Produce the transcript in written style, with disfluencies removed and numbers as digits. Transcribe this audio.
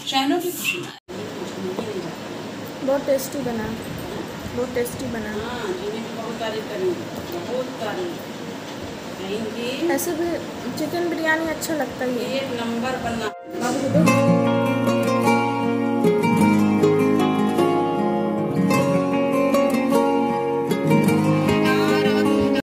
शहनों की खुशी बहुत टेस्टी बना, बहुत टेस्टी बना। हाँ, जिन्हें भी बहुत तारीफ करेंगे, बहुत तारीफ कहेंगे। ऐसे भी चिकन बिरयानी अच्छा लगता ही है। एक नंबर बना।